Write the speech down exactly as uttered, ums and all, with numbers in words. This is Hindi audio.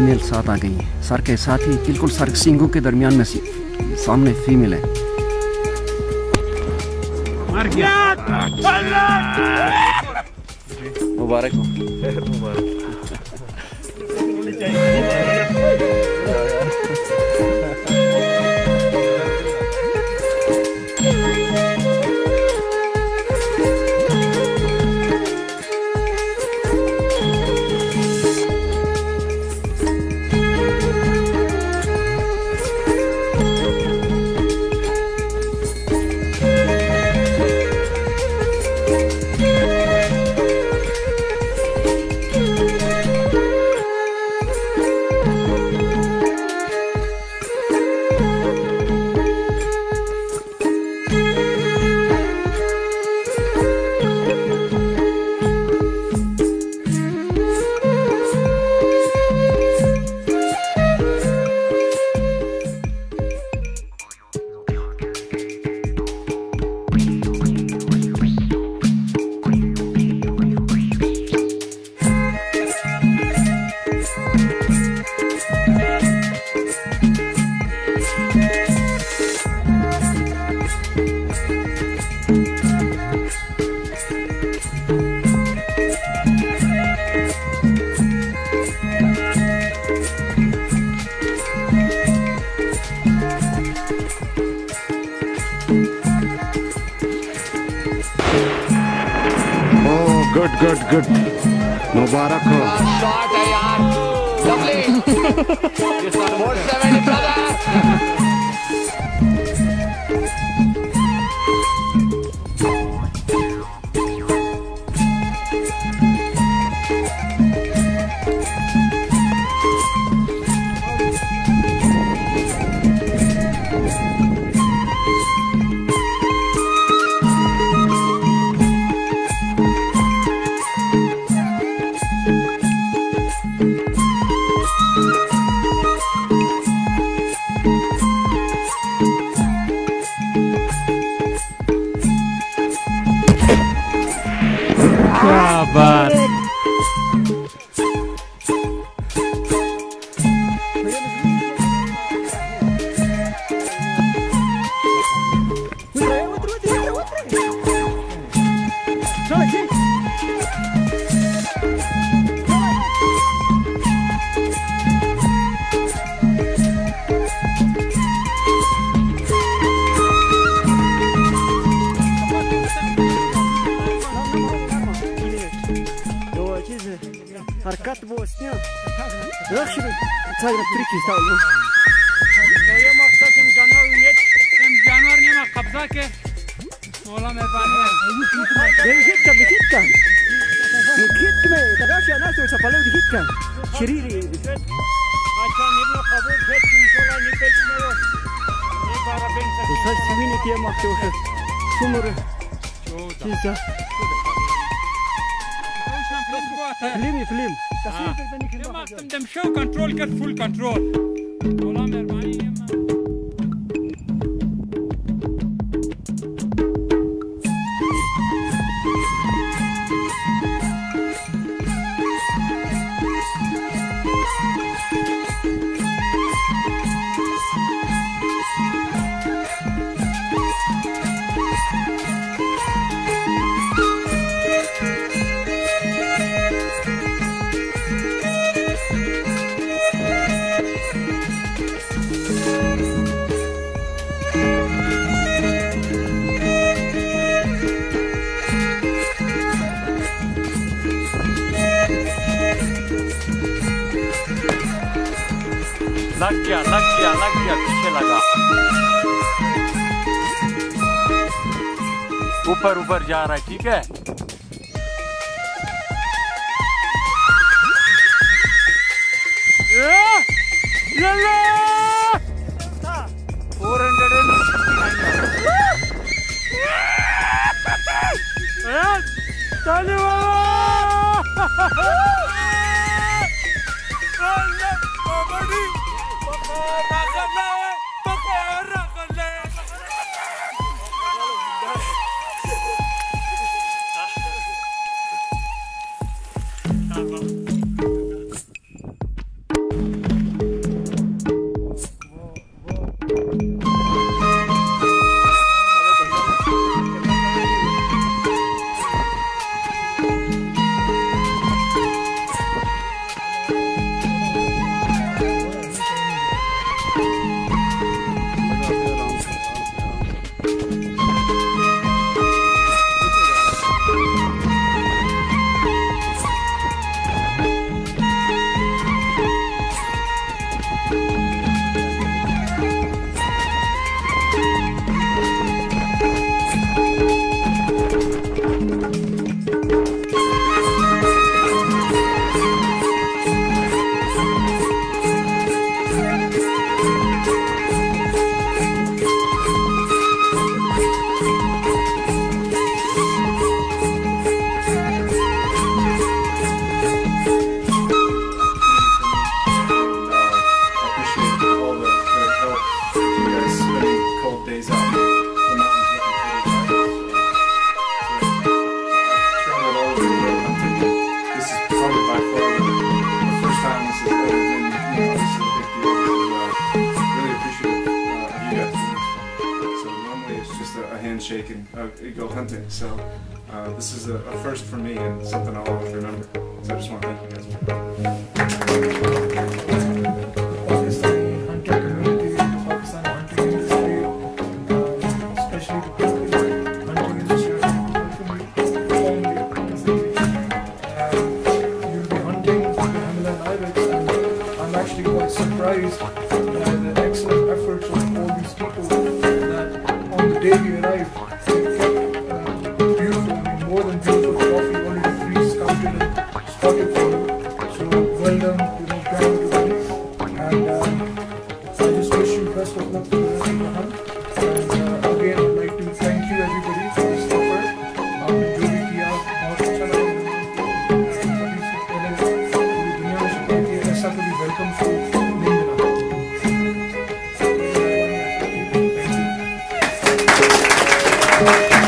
फीमेल साथ आ गई है। सर के साथ ही बिल्कुल सर सींगों के दरमियान में सामने फीमेल है। मर गया। मुबारक हो। मुबारक। गुड गुड गुड मुबारक हो। शॉट है यार, लवली। Four seventy brother. क्या बात। حركات بوسنيا رخشي تاير تريكي تاولو ये मकसद हम जानवर ने हम जानवर ने ना कब्जा के मोला मेहरबानी ये हिट का हिट का हिट में तगाश या नास तो पले हिट का शरीरी अच्छा निबनो कबूल खेत इंशाल्लाह निपेच में वो ये बारा बेन तो सर सिविनी के मकसद सुमर चीज़ فيلم فيلم تصوير ما تقدم شو كنترول كت فول كنترول والله مهرباني लग गया लग गया लग गया पीछे लगा ऊपर ऊपर जा रहा है ठीक है four hundred page, just a, a handshake and uh, go hunting. So uh, this is a, a first for me and something I'll always remember. So I just want to thank you guys. Pakistani hunting community, the Pakistani hunting industry, um, especially the local hunting industry, welcome you warmly. Um, you'll be hunting the Himalayan ibex, and I'm actually quite surprised by the excellent efforts of all these people that on the day we arrived, they kept um, beautiful, I mean, more than beautiful coffee already pre-scouted and spotted for them. So well done, you know, bravo to them. And um, I just wish you best of luck for the rest of the hunt. And uh, again, I'd like to thank you everybody for this effort. Um, जो भी किया बहुत अच्छा लगा मुझे। कभी से पहले पूरी दुनिया में शुक्र कि ऐसा कभी वेलकम फूड नहीं मिला। Thank you.